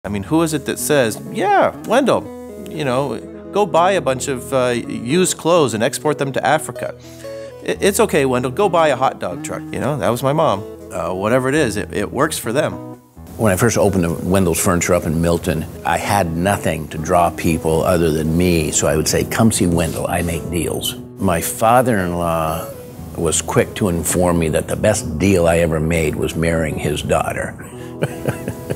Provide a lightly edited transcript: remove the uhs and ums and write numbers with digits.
I mean, who is it that says, yeah, Wendell, go buy a bunch of used clothes and export them to Africa. It's okay, Wendell, go buy a hot dog truck. That was my mom. Whatever it is, it works for them. When I first opened Wendell's Furniture up in Milton, I had nothing to draw people other than me, so I would say, come see Wendell, I make deals. My father-in-law was quick to inform me that the best deal I ever made was marrying his daughter.